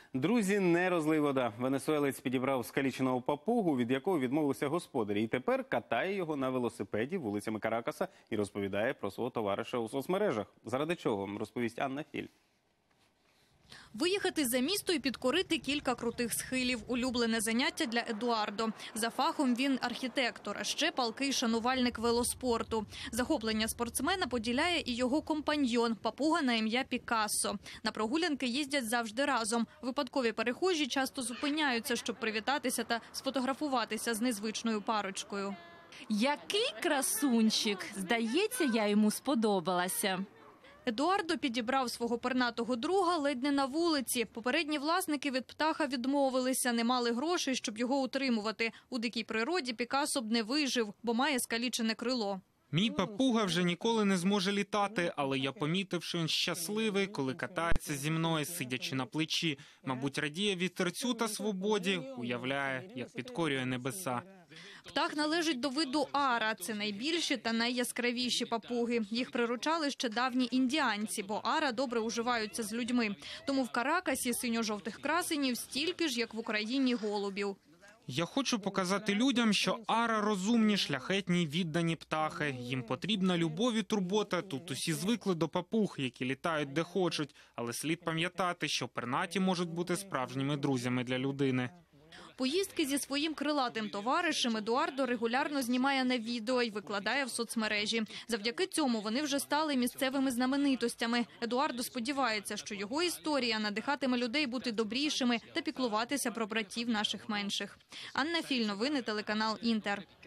Друзі, не розлий вода. Венесуелець підібрав скаліченого папугу, від якого відмовилися господарі. І тепер катає його на велосипеді вулицями Каракаса і розповідає про свого товариша у соцмережах. Заради чого, розповість Анна Філь. Виїхати за місто і підкорити кілька крутих схилів – улюблене заняття для Едуардо. За фахом він архітектор, а ще палкий шанувальник велоспорту. Захоплення спортсмена поділяє і його компаньйон – папуга на ім'я Пікассо. На прогулянки їздять завжди разом. Випадкові перехожі часто зупиняються, щоб привітатися та сфотографуватися з незвичною парочкою. Який красунчик! Здається, я йому сподобалася. Едуардо підібрав свого пернатого друга ледь не на вулиці. Попередні власники від птаха відмовилися, не мали грошей, щоб його утримувати. У дикій природі Пікассо б не вижив, бо має скалічене крило. Мій папуга вже ніколи не зможе літати, але я помітив, що він щасливий, коли катається зі мною, сидячи на плечі. Мабуть, радіє вітерцю та свободі, уявляє, як підкорює небеса. Птах належить до виду ара. Це найбільші та найяскравіші папуги. Їх приручали ще давні індіанці, бо ара добре уживаються з людьми. Тому в Каракасі синьо-жовтих красенів стільки ж, як в Україні голубів. Я хочу показати людям, що ара – розумні, шляхетні, віддані птахи. Їм потрібна любов і турбота. Тут усі звикли до папуг, які літають де хочуть. Але слід пам'ятати, що пернаті можуть бути справжніми друзями для людини. Поїздки зі своїм крилатим товаришем Едуардо регулярно знімає на відео і викладає в соцмережі. Завдяки цьому вони вже стали місцевими знаменитостями. Едуардо сподівається, що його історія надихатиме людей бути добрішими та піклуватися про братів наших менших. Анна Філь, новини, телеканал «Інтер».